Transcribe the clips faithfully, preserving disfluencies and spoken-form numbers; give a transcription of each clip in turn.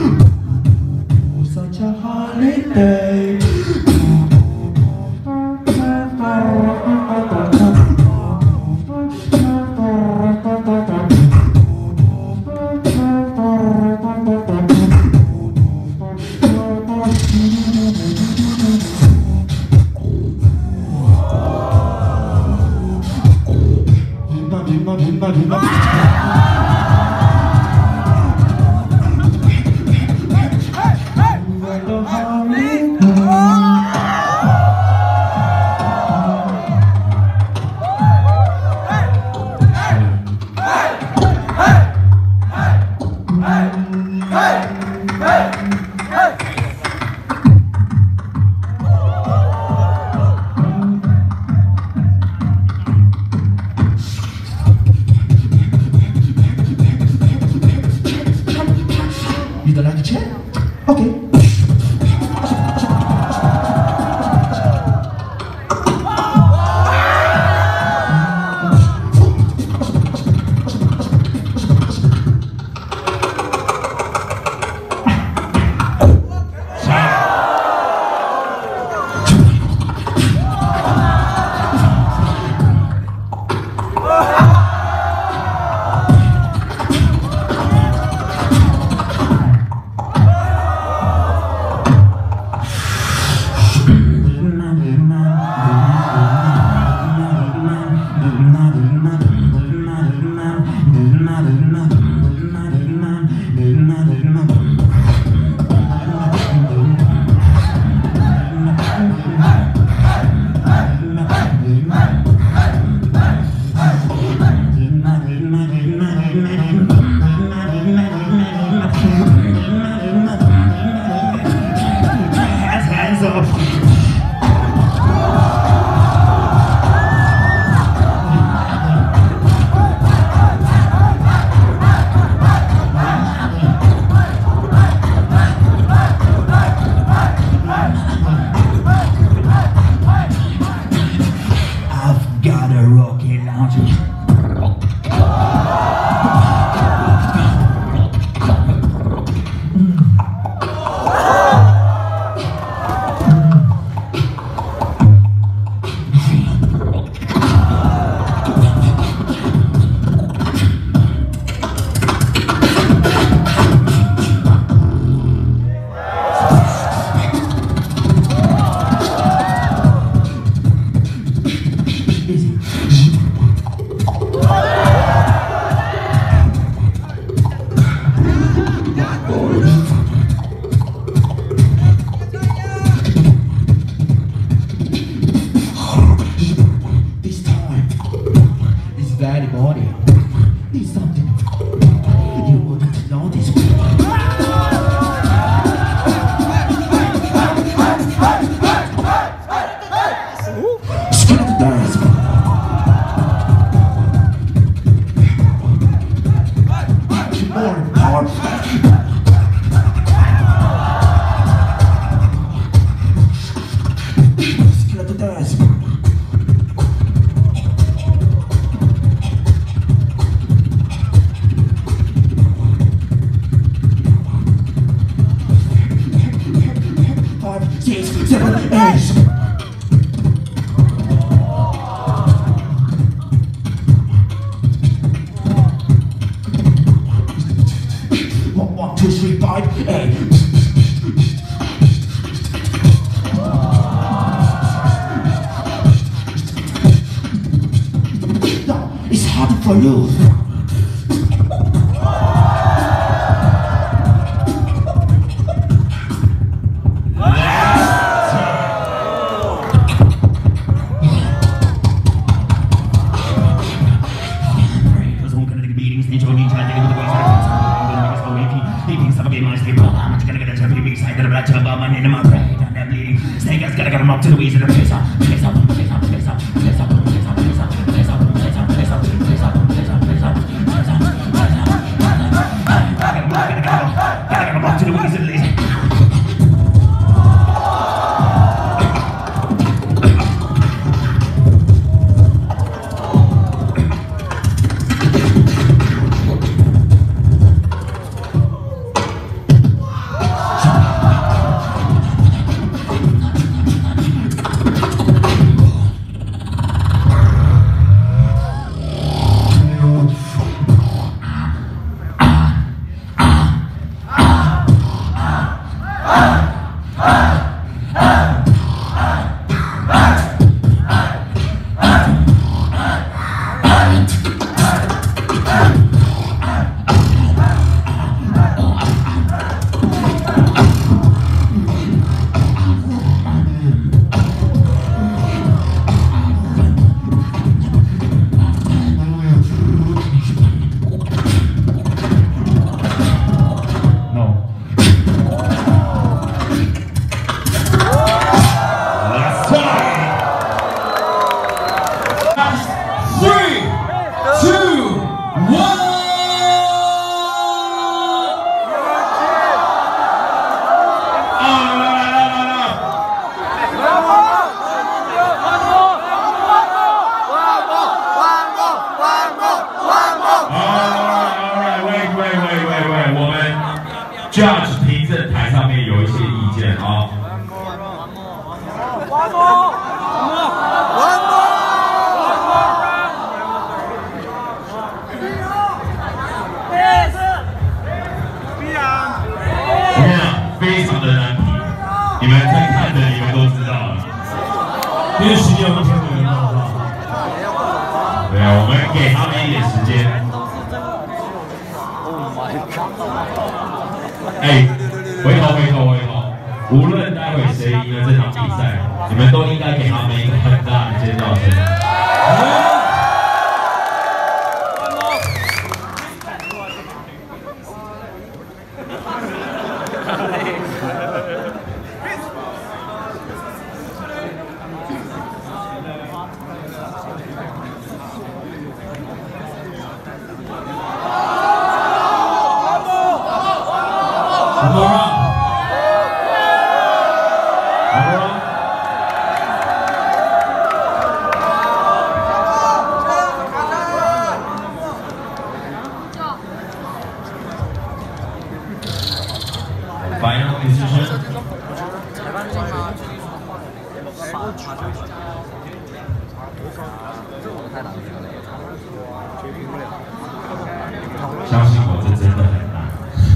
Such a holiday. You don't like the chair? Okay. Hands up. I've got a rocket launcher. Daddy body. Need something. You wouldn't notice. Skip the dance. More power. Skip the dance. Six, seven, eight. One, one, two, three, five, eight. No, it's hard for you. Snake has gotta get him up to the wheeze of the face up, face up, face up, face up, face up, face up, face up, face up, face up, face up, face up, face up, face up, face up, gotta get him up to the wheeze of the lazy. Judge 听证台上面有一些意见啊。 One more, one more. 我跟你讲，非常的难评，你们在看的你们都知道了。因为十六分钟的人好不好？对啊，我们给他们一点时间。哎，回头回头回头，无论待会谁赢了这场比赛，你们都应该给他们一个很大的尖叫声。Final decision. 相信我，这真的很难。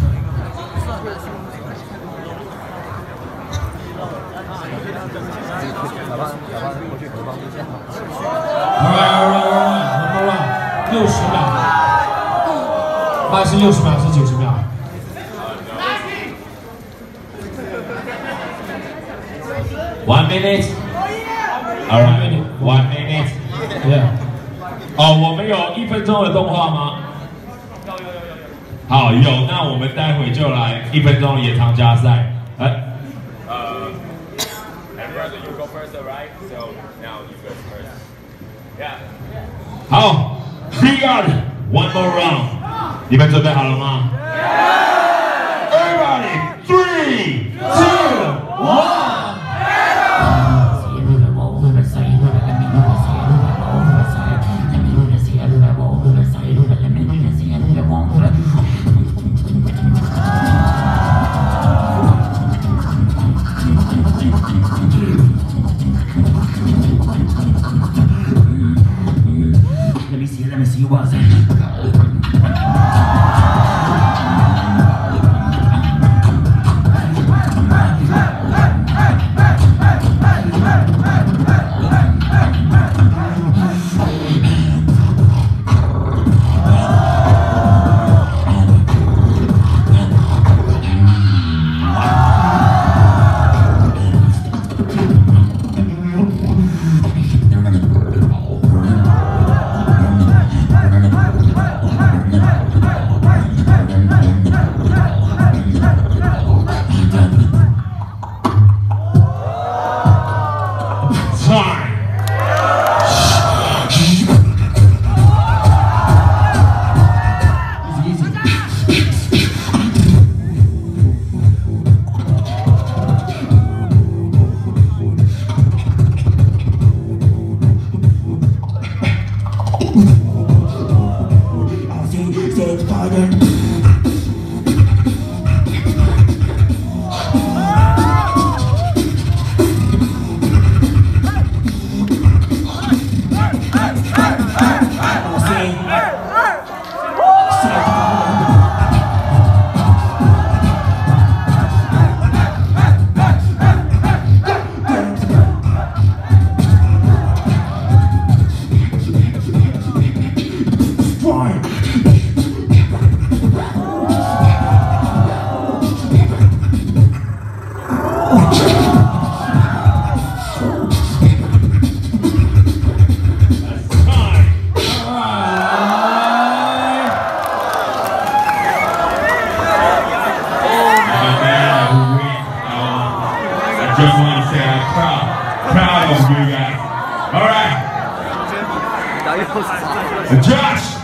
六十秒，大概是六十秒还是九十秒？ One minute. All right. One minute. Yeah. 哦，我们有一分钟的动画吗？有有有有有。好，有，那我们待会就来一分钟演唱加赛。来。呃 ，And brother, you go first, right? So now you go first. Yeah. 好 ，Three guard, one more round. 你们准备好了吗 ？Everybody, three, two, one. Let me see, let me see what's in. Just want to say I'm proud, proud of you guys. All right. Josh.